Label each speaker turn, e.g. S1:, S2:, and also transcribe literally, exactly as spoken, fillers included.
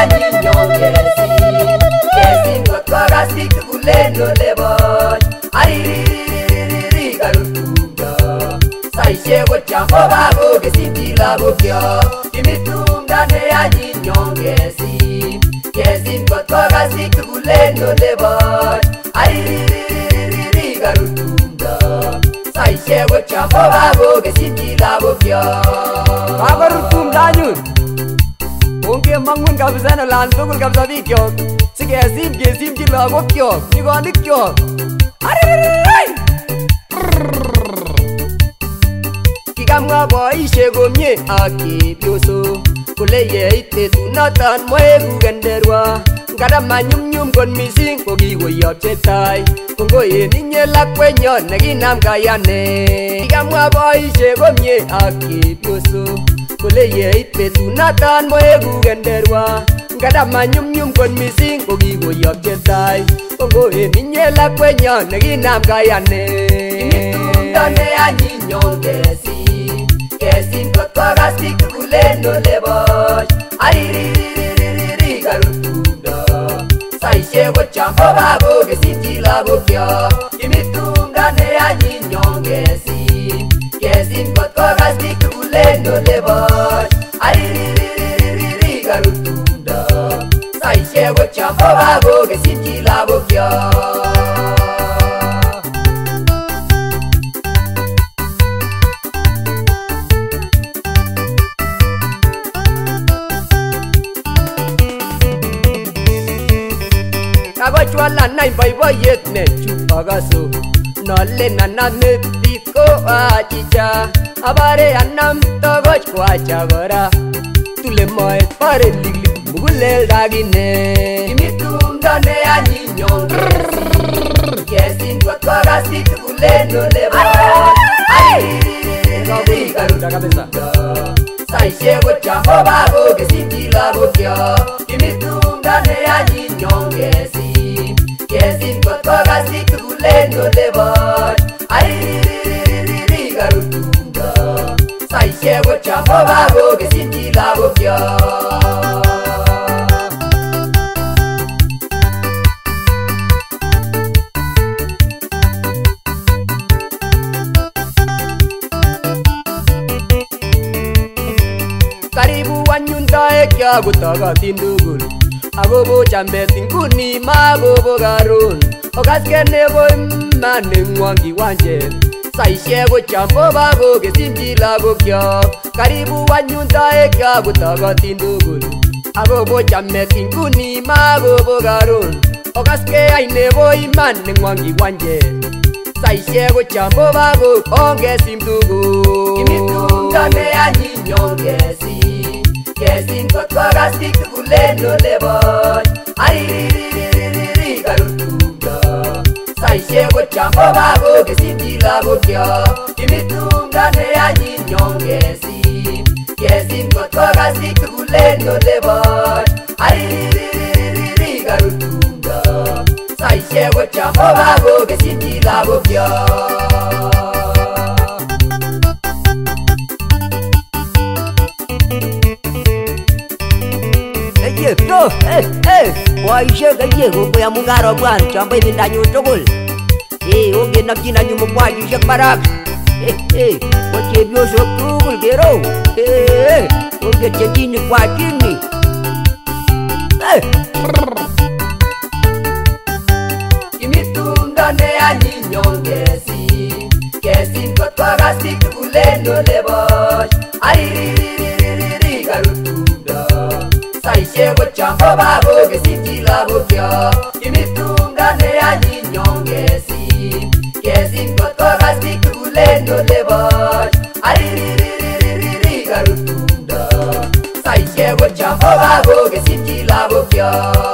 S1: anyin nyon kesin kesin kot kogasik tugulen olebon aririri karut tumdo saishe ko chambo babo kesin tilabokyo kimi tumdo ne anyin nyon kesin kesin kot kogasik tugulen olebon aririri karut tumdo saishe ko chambo babo kesin tilabokyo
S2: kabarut tumdo anyun onge mangun kabisa na lan tugul kabisa bikyok sikesim kesimchi lagokyok nyigonikyok ariririri kikamwa boishe komye ak chepyoso kole yeit betunoton moeku kenderwa ngada manyumnyum kot mising ko kikoyopche tai kongoen inye lakwenyon nekinam kayane kikamwa boishe komye ak chepyoso kole yeit betunoton moeku kenderwa ngada manyumnyum kot mising ko kikoyopche tai kongoen inye lakwenyon nekinam kayane
S1: tumdo ne anyin nyon kesin kesin kot kogasik tugulen olebon aririri karut tumdo saishe ko chambo babo kesimchi lagokyok kimi tumdo ne anyin nyon kesin kesin kot kogasik tugulen olebon aririri karut tumdo saishe ko chambo babo kesimchi lagokyok
S2: kakochwala nai boiboiyet ne chupakaso nolen anam metit ko achicha abare anam tokoch ko acha kora tule moet pare liglig mugulel dagine
S1: kimi tumdo ne anyin nyon kesin kesin kot kogasik tugulen olebon aririri karut
S2: kabisa
S1: saishe ko chambo babo kesimchi lagokyok kimi tumdo ne anyin nyon kesin kesin kot kogasik tugulen olebon aririri karut tumdo saishe ko chambo babo kesimchi lagokyok
S2: karibu anyun taekya kotokotin tugul akobo chamet inguni makobo karon okaske nebo iman nengwong kiwanjet saishe ko chambo babo kesimchi lagokyok karibu anyun taekya kotokotin tugul akobo chamet inguni makobo karon okaske ai nebo iman nengwong kiwanjet saishe ko chambo babo ongesim tugul
S1: kimi tumdo ne anyin nyon kesin kesin kot kogasik tugulen olebon aririri karut tumdo saishe ko chambo babo kesimchi lagokyok kimi tumdo ne anyin nyon kesin kesin kot kogasik tugulen olebon aririri karut tumdo saishe ko chambo babo kesimchi lagokyok
S3: Yo, eh, eh, boishe kaye ko ya mungaro bwan chambo ibindanyu tugul eh onge nakinanyu mubwaji barak eh eh wache byoso tugul gero eh onge chejini kwa chini eh
S1: kimi tumdo ne anyin nyon kesin kesin kot kogasik tugulen olebon aririri karut tumdo saishe ko chambo babo kesimchi lagokyok kimi tumdo ne anyin nyon kesin kesin kot kogasik tugulen olebon aririri karut tumdo saishe ko chambo babo kesimchi lagokyok